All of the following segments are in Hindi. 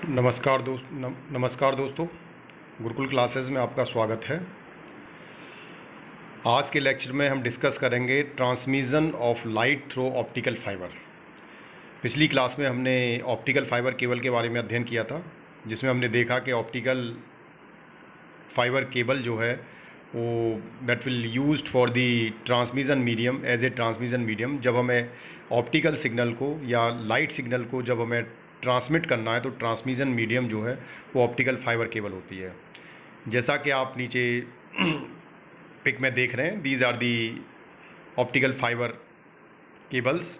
नमस्कार दोस्तों। गुरुकुल क्लासेस में आपका स्वागत है। आज के लेक्चर में हम डिस्कस करेंगे transmission of light through optical fibre. पिछली क्लास में हमने ऑप्टिकल फाइबर केबल के बारे में अध्ययन किया था, जिसमें हमने देखा कि ऑप्टिकल फाइबर केबल जो है वो that will used for the transmission medium as a transmission medium. जब हमें ऑप्टिकल सिग्नल को या लाइट सिग्नल को जब हमें ट्रांसमिट करना है तो ट्रांसमिशन मीडियम जो है वो ऑप्टिकल फाइबर केबल होती है। जैसा कि आप नीचे पिक में देख रहे हैं, these are the optical fibre cables.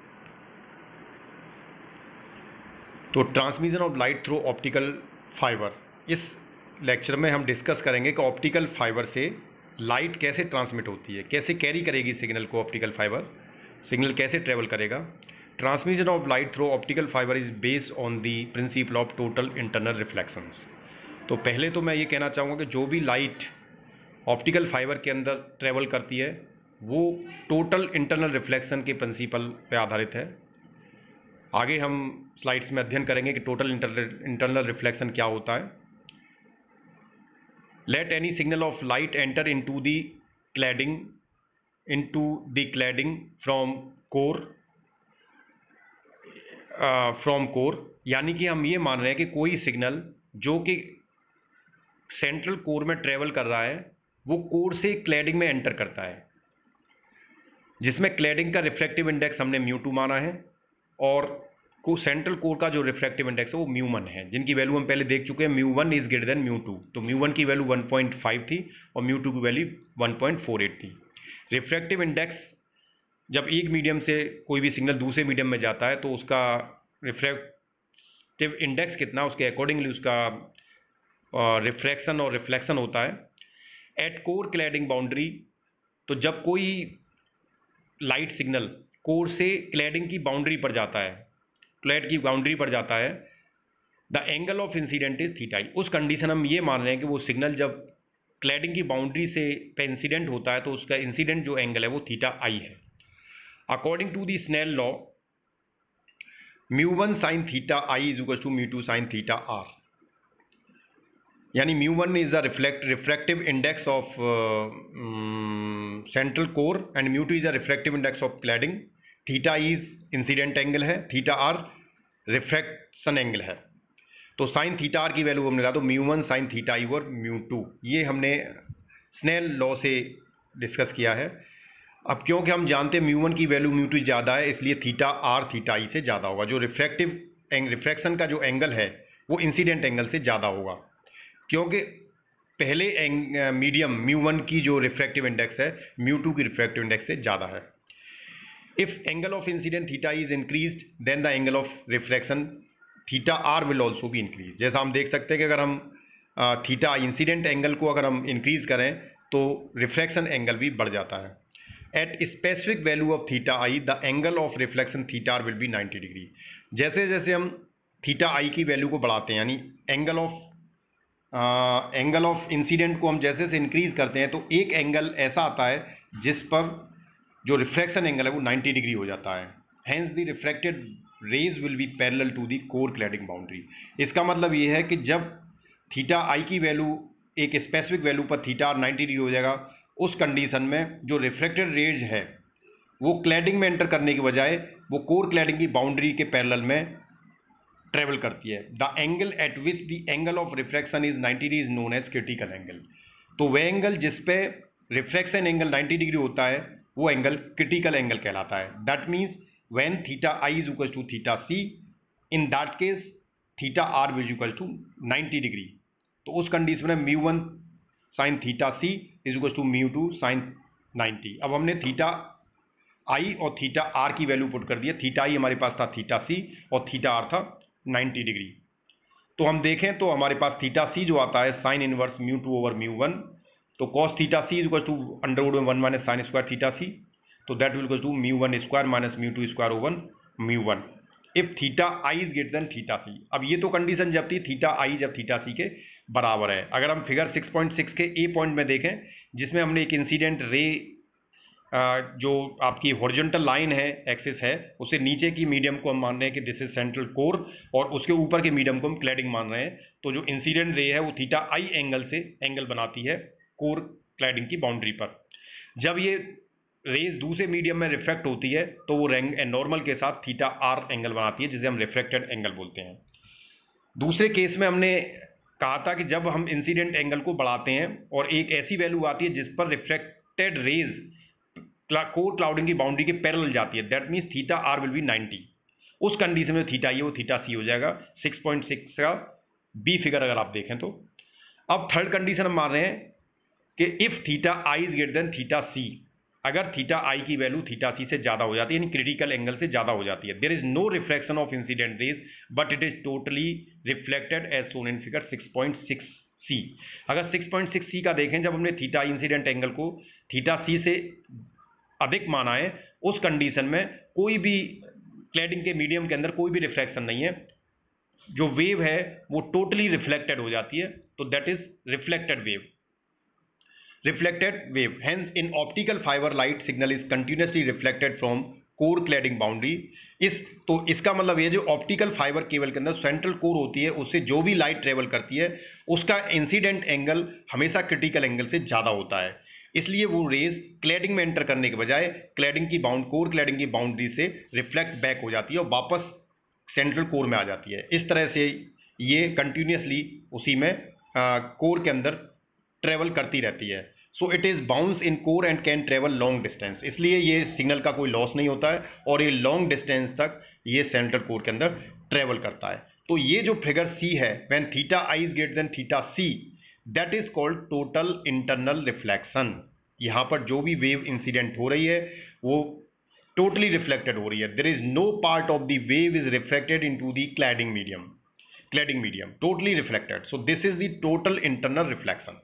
तो transmission of light through optical fibre, इस लेक्चर में हम डिस्कस करेंगे कि ऑप्टिकल फाइबर से लाइट कैसे ट्रांसमिट होती है, कैसे कैरी करेगी सिग्नल को ऑप्टिकल फाइबर, सिग्नल कैसे ट्रेवल करेगा। Transmission of light through optical fibre is based on the principle of total internal reflections. तो पहले तो मैं ये कहना चाहूँगा कि जो भी लाइट ऑप्टिकल फाइबर के अंदर ट्रेवल करती है वो टोटल इंटरनल रिफ्लेक्शन के प्रिंसिपल पे आधारित है। आगे हम स्लाइड्स में अध्ययन करेंगे कि टोटल इंटरनल रिफ्लेक्शन क्या होता है। Let any signal of light enter into the cladding from core, यानी कि हम ये मान रहे हैं कि कोई सिग्नल जो कि सेंट्रल कोर में ट्रेवल कर रहा है वो कोर से क्लैडिंग में एंटर करता है, जिसमें क्लैडिंग का रिफ्रैक्टिव इंडेक्स हमने μ2 माना है और सेंट्रल कोर का जो रिफ्रैक्टिव इंडेक्स है वो μ1 है, जिनकी वैल्यू हम पहले देख चुके हैं। μ1 इज ग्रेटर देन μ2, तो μ1 की वैल्यू 1.5 थी और μ2 की वैल्यू 1.48 थी। रिफ्रैक्टिव इंडेक्स जब एक मीडियम से कोई भी सिग्नल दूसरे मीडियम में जाता है तो उसका रिफ्रैक्टिव इंडेक्स कितना, उसके अकॉर्डिंगली उसका रिफ्रैक्शन और रिफ्लेक्शन होता है। एट कोर क्लैडिंग बाउंड्री, तो जब कोई लाइट सिग्नल कोर से क्लैडिंग की बाउंड्री पर जाता है, क्लैड की बाउंड्री पर जाता है, the angle of incident is theta I. उस कंडीशन हम ये मान रहे हैं कि वो सिग्नल जब क्लैडिंग की बाउंड्री से पे इंसिडेंट होता है तो उसका इंसिडेंट जो एंगल है वो थीटा आई है। According to the Snell law, μ1 sin theta I is equal to μ2 sin theta R, यानी μ1 is the refractive index of central core and μ2 is the refractive index of cladding. Theta is incident angle है, थीटा आर रिफ्रैक्शन एंगल है। तो साइन थीटा आर की वैल्यू हमने कहा तो μ1 sin थीटा आई और μ2, ये हमने स्नेल लॉ से डिस्कस किया है। अब क्योंकि हम जानते हैं μ1 की वैल्यू μ2 ज़्यादा है, इसलिए थीटा आर थीटा आई से ज़्यादा होगा। जो रिफ्रैक्शन का जो एंगल है वो इंसिडेंट एंगल से ज़्यादा होगा, क्योंकि पहले मीडियम μ1 की जो रिफ्रैक्टिव इंडेक्स है μ2 की रिफ्रैक्टिव इंडेक्स से ज़्यादा है। If angle of incident theta is increased then the angle of refraction theta R will also भी इंक्रीज। जैसा हम देख सकते हैं कि अगर हम थीटा इंसिडेंट एंगल को अगर हम इंक्रीज करें तो रिफ्रैक्शन एंगल भी बढ़ जाता है। At specific value of theta I the angle of reflection theta R will be 90 degree. जैसे जैसे हम थीटा आई की वैल्यू को बढ़ाते हैं, यानी एंगल ऑफ इंसिडेंट को हम जैसे से इंक्रीज करते हैं तो एक एंगल ऐसा आता है जिस पर जो रिफ्रैक्शन एंगल है वो 90 डिग्री हो जाता है। Hence the refracted rays will be parallel to the core cladding boundary. इसका मतलब ये है कि जब थीटा आई की वैल्यू एक स्पेसिफिक वैल्यू पर थीटा आर 90 डिग्री हो जाएगा, उस कंडीशन में जो रिफ्रैक्टेड रेज है वो क्लैडिंग में एंटर करने के बजाय वो कोर क्लैडिंग की बाउंड्री के पैरेलल में ट्रेवल करती है। The angle at which the angle of refraction is 90 degree is known as critical angle. तो वह एंगल जिस पे रिफ्रैक्शन एंगल 90 डिग्री होता है वो एंगल क्रिटिकल एंगल कहलाता है। That means when theta I is equal to theta C, in that case theta R is equal to 90 degree. तो उस कंडीशन में μ1 sin theta C is equal to μ2 sin 90। अब हमने थीटा आई और थीटा आर की वैल्यू पुट कर दी है। थीटा आई हमारे पास था थीटा सी और थीटा आर था 90 डिग्री। तो हम देखें तो हमारे पास थीटा सी जो आता है साइन इनवर्स μ2 ओवर μ1, तो cos theta C is equal to √1 minus sine square theta C, तो that will equal to μ1 square minus μ2 square over μ1 if theta I is greater than theta C. अब ये तो कंडीशन जब थी थीटा आई जब थीटा सी के बराबर है। अगर हम फिगर 6.6 के ए पॉइंट में देखें, जिसमें हमने एक इंसिडेंट रे जो आपकी हॉरिजॉन्टल लाइन है, एक्सिस है, उससे नीचे की मीडियम को हम मान रहे हैं कि दिस इज सेंट्रल कोर, और उसके ऊपर के मीडियम को हम क्लैडिंग मान रहे हैं। तो जो इंसिडेंट रे है वो थीटा आई एंगल से एंगल बनाती है कोर क्लैडिंग की बाउंड्री पर। जब ये रेज दूसरे मीडियम में रिफ्लेक्ट होती है तो वो नॉर्मल के साथ थीटा आर एंगल बनाती है, जिसे हम रिफ्लेक्टेड एंगल बोलते हैं। दूसरे केस में हमने कहा था कि जब हम इंसिडेंट एंगल को बढ़ाते हैं और एक ऐसी वैल्यू आती है जिस पर रिफ्लेक्टेड रेज कोर क्लाउडिंग की बाउंड्री के पैरेलल जाती है, that means theta R will be 90। उस कंडीशन में थीटा आई है वो थीटा सी हो जाएगा। 6.6 का बी फिगर अगर आप देखें तो। अब थर्ड कंडीशन हम मान रहे हैं कि if theta I is greater than theta C, अगर थीटा आई की वैल्यू थीटा सी से ज्यादा हो जाती है, यानी क्रिटिकल एंगल से ज्यादा हो जाती है, there is no reflection of incident rays but it is totally reflected as shown in figure 6.6 C. अगर 6.6 सी का देखें, जब हमने थीटा इंसिडेंट एंगल को थीटा सी से अधिक माना है, उस कंडीशन में कोई भी क्लैडिंग के मीडियम के अंदर कोई भी रिफ्लेक्शन नहीं है, जो वेव है वो टोटली रिफ्लेक्टेड हो जाती है, तो that is reflected wave. reflected wave, hence in optical fiber light signal is continuously reflected from core cladding boundary। तो इसका मतलब ये जो ऑप्टिकल फाइबर केबल के अंदर सेंट्रल कोर होती है, उससे जो भी लाइट ट्रेवल करती है उसका इंसिडेंट एंगल हमेशा क्रिटिकल एंगल से ज़्यादा होता है, इसलिए वो रेज क्लैडिंग में एंटर करने के बजाय क्लैडिंग की कोर क्लैडिंग की बाउंड्री से रिफ्लेक्ट बैक हो जाती है और वापस सेंट्रल कोर में आ जाती है। इस तरह से ये कंटिन्यूसली उसी में कोर के अंदर ट्रेवल करती रहती है। So it is bounce in core and can travel long distance, इसलिए ये सिग्नल का कोई लॉस नहीं होता है और ये लॉन्ग डिस्टेंस तक ये सेंट्रल कोर के अंदर ट्रेवल करता है। तो ये जो फिगर सी है, when theta I is greater than theta C, that is called total internal reflection. यहाँ पर जो भी वेव इंसिडेंट हो रही है वो टोटली रिफ्लेक्टेड हो रही है। There is no part of the wave is reflected into the cladding medium, totally reflected. So this is the total internal reflection.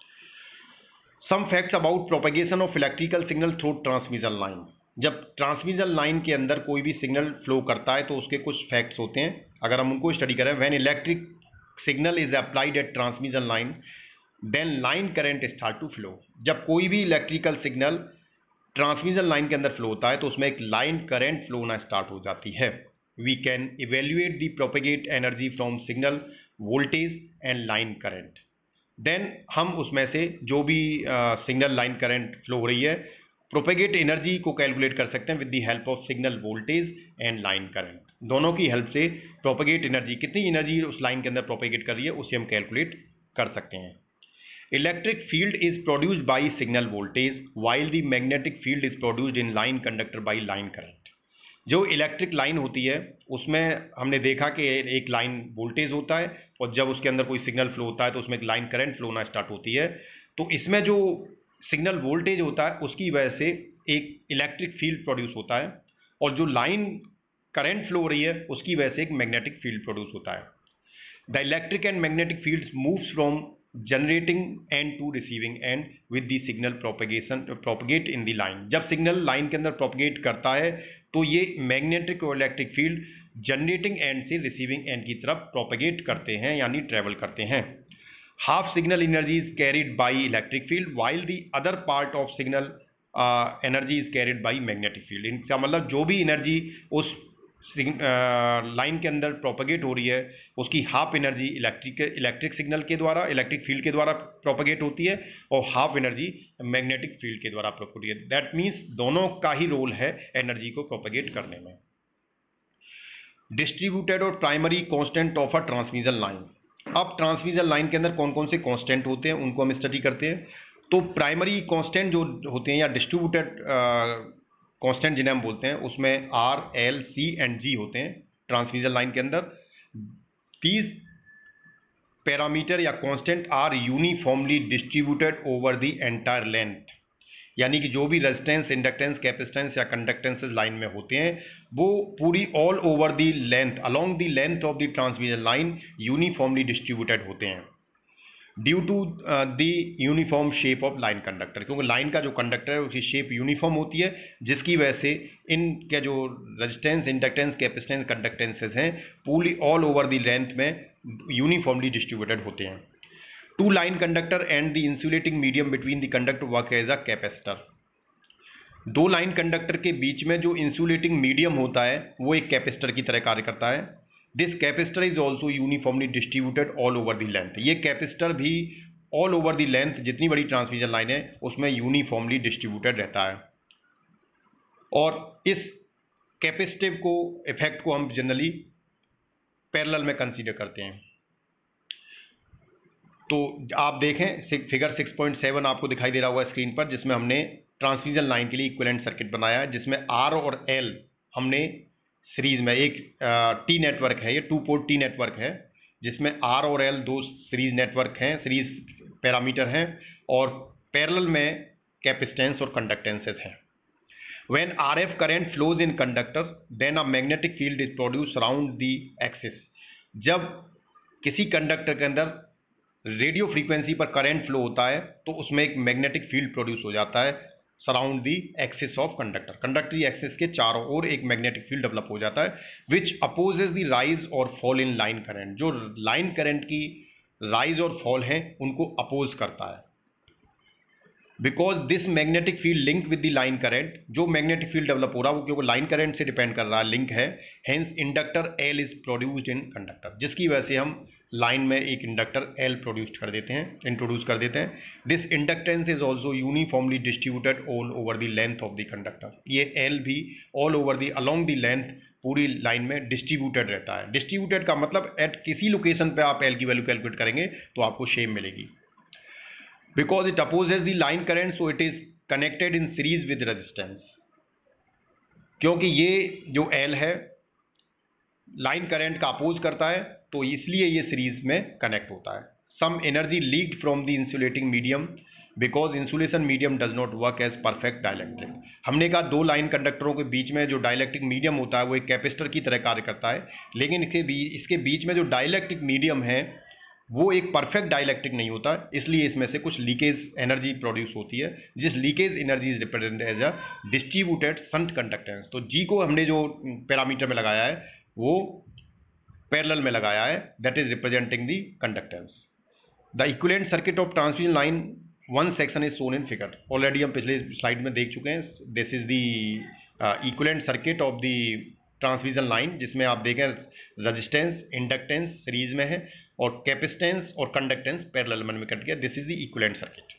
Some facts about propagation of electrical signal through transmission line. जब ट्रांसमिशन लाइन के अंदर कोई भी सिग्नल फ्लो करता है तो उसके कुछ फैक्ट्स होते हैं, अगर हम उनको स्टडी करें। When electric signal is applied at transmission line then line current start to flow. जब कोई भी इलेक्ट्रिकल सिग्नल ट्रांसमिशन लाइन के अंदर फ्लो होता है तो उसमें एक लाइन करंट फ्लो होना स्टार्ट हो जाती है। We can evaluate the propagate energy from signal voltage and line current. देन हम उसमें से जो भी सिग्नल लाइन करंट फ्लो हो रही है, प्रोपेगेट एनर्जी को कैलकुलेट कर सकते हैं with the help of signal voltage and line current. दोनों की हेल्प से प्रोपेगेट एनर्जी, कितनी एनर्जी उस लाइन के अंदर प्रोपेगेट कर रही है, उसे हम कैलकुलेट कर सकते हैं। Electric field is produced by signal voltage while the magnetic field is produced in line conductor by line current. जो इलेक्ट्रिक लाइन होती है उसमें हमने देखा कि एक लाइन वोल्टेज होता है और जब उसके अंदर कोई सिग्नल फ्लो होता है तो उसमें एक लाइन करंट फ्लो होना स्टार्ट होती है। तो इसमें जो सिग्नल वोल्टेज होता है उसकी वजह से एक इलेक्ट्रिक फील्ड प्रोड्यूस होता है और जो लाइन करंट फ्लो हो रही है उसकी वजह से एक मैग्नेटिक फील्ड प्रोड्यूस होता है। The electric and magnetic fields moves from generating end to receiving end with the signal propagate in the line. जब सिग्नल लाइन के अंदर प्रोपगेट करता है तो ये मैग्नेटिक और इलेक्ट्रिक फील्ड जनरेटिंग एंड से रिसीविंग एंड की तरफ प्रोपगेट करते हैं, यानी ट्रेवल करते हैं। Half signal energy is carried by electric field while the other part of signal energy is carried by magnetic field. इनका मतलब जो भी एनर्जी उस लाइन के अंदर प्रोपगेट हो रही है उसकी हाफ एनर्जी इलेक्ट्रिक सिग्नल के द्वारा, इलेक्ट्रिक फील्ड के द्वारा प्रोपगेट होती है और हाफ एनर्जी मैग्नेटिक फील्ड के द्वारा प्रोपगेट होती है। दैट मीन्स दोनों का ही रोल है एनर्जी को प्रोपगेट करने में। डिस्ट्रीब्यूटेड और primary constant of a transmission line. अब ट्रांसमिशन लाइन के अंदर कौन कौन से कांस्टेंट होते हैं उनको हम स्टडी करते हैं। तो प्राइमरी कांस्टेंट जो होते हैं या डिस्ट्रीब्यूटेड कांस्टेंट जिन्हें हम बोलते हैं उसमें R, L, C and G होते हैं ट्रांसमिशन लाइन के अंदर। दीज पैरामीटर या constant are uniformly distributed over the entire length, यानी कि जो भी रेजिस्टेंस, इंडक्टेंस, कैपेसिटेंस या कंडक्टेंसेस लाइन में होते हैं वो पूरी all over the length, along the length of the transmission line uniformly distributed होते हैं due to the uniform shape of line conductor. क्योंकि लाइन का जो कंडक्टर है उसकी शेप यूनिफॉर्म होती है जिसकी वजह से इनके जो रेजिस्टेंस, इंडक्टेंस, कैपेसिटेंस, कंडक्टेंसेस हैं पूरी ऑल ओवर द लेंथ में यूनिफॉर्मली डिस्ट्रीब्यूटेड होते हैं। Two line conductor and the insulating medium between the conductor work as a capacitor. दो लाइन कंडक्टर के बीच में जो इंसुलेटिंग मीडियम होता है वो एक कैपेसिटर की तरह कार्य करता है। This capacitor is also uniformly distributed all over the length. ये कैपेसिटर भी ऑल ओवर द लेंथ, जितनी बड़ी ट्रांसमिशन लाइन है उसमें यूनिफॉर्मली डिस्ट्रीब्यूटेड रहता है। और इस कैपेसिटिव को इफेक्ट को हम जनरली पैरेलल में कंसीडर करते हैं। तो आप देखें फिगर 6.7 आपको दिखाई दे रहा होगा स्क्रीन पर, जिसमें हमने ट्रांसमिशन लाइन के लिए इक्विवेलेंट सर्किट बनाया है, जिसमें आर और एल हमने सीरीज में एक टी नेटवर्क है, ये 2 पोर्ट टी नेटवर्क है, जिसमें आर और एल दो सीरीज नेटवर्क हैं, सीरीज पैरामीटर हैं, और पैरेलल में कैपेसिटेंस और कंडक्टेंसेस हैं। When RF current flows in conductor, then a magnetic field is produced around the axis। जब किसी कंडक्टर के अंदर रेडियो फ्रीक्वेंसी पर करंट फ्लो होता है तो उसमें एक मैग्नेटिक फील्ड प्रोड्यूस हो जाता है surround the axis of conductor. Conductor axis के चारों ओर एक मैग्नेटिक फील्ड डेवलप हो जाता है विच अपोजेज द राइज और फॉल इन लाइन करंट। जो लाइन करंट की राइज और फॉल हैं उनको अपोज करता है। Because this magnetic field link with the line current, जो मैग्नेटिक फील्ड डेवलप हो रहा है वो क्योंकि लाइन करंट से डिपेंड कर रहा है, लिंक है, hence inductor L is produced in conductor, जिसकी वजह से हम लाइन में एक इंडक्टर एल इंट्रोड्यूस कर देते हैं। This inductance is also uniformly distributed all over the length of the conductor. ये एल भी all over the along the length पूरी लाइन में डिस्ट्रीब्यूटेड रहता है। डिस्ट्रीब्यूटेड का मतलब एट किसी लोकेशन पे आप एल की वैल्यू कैलकुलेट करेंगे तो आपको सेम मिलेगी। Because it opposes the line current, so it is connected in series with resistance। क्योंकि ये जो L है लाइन करंट का अपोज करता है तो इसलिए ये सीरीज में कनेक्ट होता है। Some energy leaked from the insulating medium because insulation medium does not work as perfect dielectric। हमने कहा दो लाइन कंडक्टरों के बीच में जो डाइलेक्ट्रिक मीडियम होता है वो एक कैपेसिटर की तरह कार्य करता है, लेकिन इसके बीच में जो डाइलेक्ट्रिक मीडियम है वो एक परफेक्ट डाइलेक्ट्रिक नहीं होता, इसलिए इसमें से कुछ लीकेज एनर्जी प्रोड्यूस होती है, जिस leakage energy is represented as a distributed shunt conductance. तो जी को हमने जो पैरामीटर में लगाया है वो पैरेलल में लगाया है, that is representing the conductance. The equivalent circuit of transmission line one section is shown in figure. Already हम पिछले स्लाइड में देख चुके हैं। This is the equivalent circuit of the transmission line, जिसमें आप देखें रेजिस्टेंस इंडक्टेंस सीरीज में है और कैपेसिटेंस और कंडक्टेंस पैरेलल में कट गया। This is the equivalent circuit.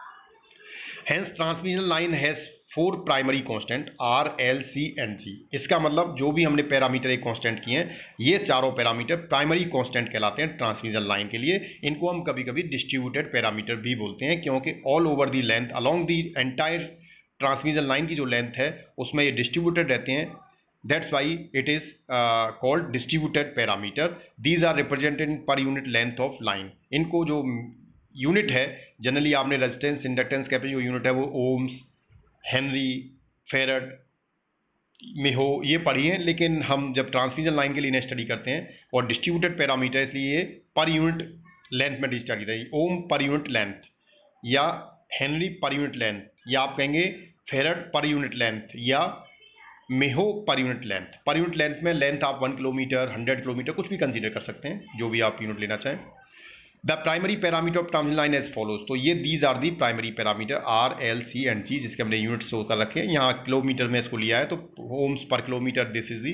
Hence transmission line has 4 primary constant R L C and G. इसका मतलब जो भी हमने पैरामीटर एक कांस्टेंट किए हैं ये चारों पैरामीटर प्राइमरी कांस्टेंट कहलाते हैं ट्रांसमिशन लाइन के लिए। इनको हम कभी कभी डिस्ट्रीब्यूटेड पैरामीटर भी बोलते हैं, क्योंकि all over the length along the entire transmission line की जो लेंथ है उसमें ये डिस्ट्रीब्यूटेड रहते हैं। That's why it is called distributed parameter। These are represented in per unit length of line। इनको जो यूनिट है जनरली आपने रेजिस्टेंस इंडक्टेंस कैपेसिटी जो यूनिट है वो ओम्स, हेनरी, फेरड, मिहो ये पढ़ी है, लेकिन हम जब ट्रांसमिशन लाइन के लिए इन्हें स्टडी करते हैं और डिस्ट्रीब्यूटेड पैरामीटर इसलिए ये पर यूनिट लेंथ में स्टडी करते हैं। ओम पर यूनिट लेंथ या हेनरी पर यूनिट लेंथ या आप कहेंगे फेरड पर यूनिट लेंथ या mho per unit length. Per unit length में लेंथ आप 1 किलोमीटर 100 किलोमीटर कुछ भी कंसीडर कर सकते हैं, जो भी आप यूनिट लेना चाहें। The primary parameter of transmission line as follows. तो ये these are the primary parameter R L C and G, जिसके हमने यूनिट शो कर रखे हैं। यहाँ किलोमीटर में इसको लिया है तो ohms per kilometre, this is the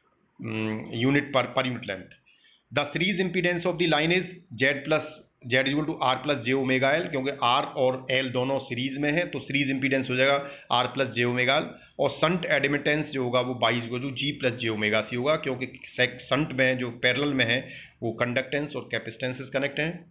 unit per unit length. The series impedance of the line is Z equal to R plus j omega L, क्योंकि आर और एल दोनों सीरीज में है तो सीरीज इंपीडेंस हो जाएगा R plus j omega L. और संट एडमिटेंस जो होगा वो 22 जी प्लस जे ओमेगा सी होगा, क्योंकि संट में जो पैरेलल में है वो कंडक्टेंस और कैपेसिटेंसेस कनेक्ट हैं।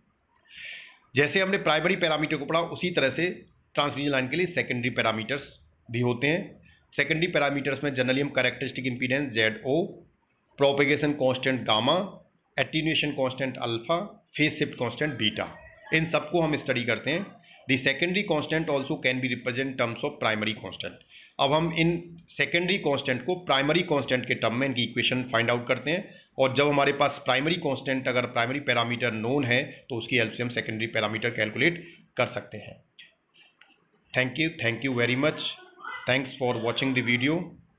जैसे हमने प्राइमरी पैरामीटर को पढ़ा उसी तरह से ट्रांसमिशन लाइन के लिए सेकेंडरी पैरामीटर्स भी होते हैं। सेकेंडरी पैरामीटर्स में जनरली हम characteristic impedance Z O, propagation constant gamma, attenuation constant alpha, phase shift constant beta, इन सबको हम स्टडी करते हैं। The secondary constant also can be represent terms of primary constant. अब हम इन सेकेंडरी कांस्टेंट को प्राइमरी कांस्टेंट के टर्म में इनकी इक्वेशन फाइंड आउट करते हैं, और जब हमारे पास प्राइमरी कांस्टेंट अगर प्राइमरी पैरामीटर नोन है तो उसकी हेल्प से हम सेकेंडरी पैरामीटर कैलकुलेट कर सकते हैं। Thank you very much. Thanks for watching the video.